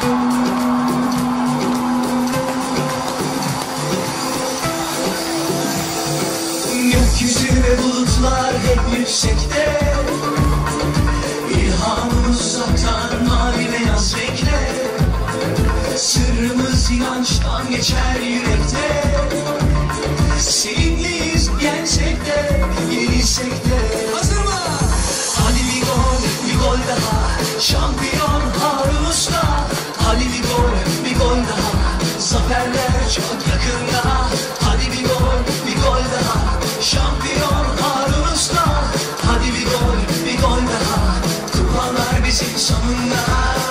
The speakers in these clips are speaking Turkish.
Gökyüzü ve bulutlar hep yüksekte, İlhamımız uzaktan mavi beyaz renkler. Sırrımız inançtan geçer yürekte. Seninleyiz yensek de yenilsek de. Hazır mı? Hadi bir gol daha. Şampiyon Harun Usta. Hadi bir gol daha. Zaferler çok yakında. Hadi bir gol daha. Şampiyon Harun Usta. Hadi bir gol daha. Kupalar bizim sonunda.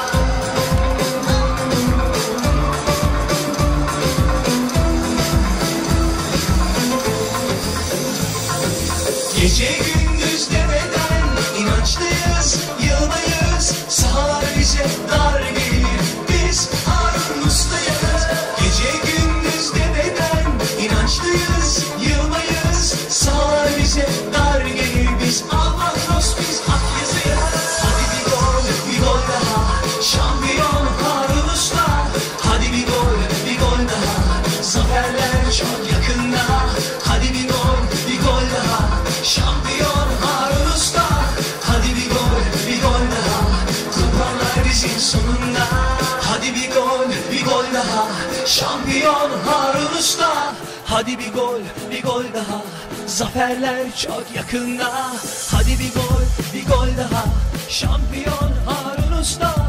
Gece gündüz demeden inançlıyız, yılmayız. Sahalar bize dar gelir, biz Harun Usta'yız. Gece gündüz demeden inançlıyız, yılmayız. Sahalar bize dar gelir, biz Albatros, biz Akyazı'yız. Hadi bir gol daha. Şampiyon Harun Usta. Hadi bir gol daha. Zaferler çok yakında. Hadi bir gol daha. Şampiyon Harun Usta. Hadi bir gol daha. Kupalar bizim sonunda. Hadi bir gol daha. Şampiyon Harun Usta. Hadi bir gol daha. Zaferler çok yakında. Hadi bir gol daha. Şampiyon Harun Usta.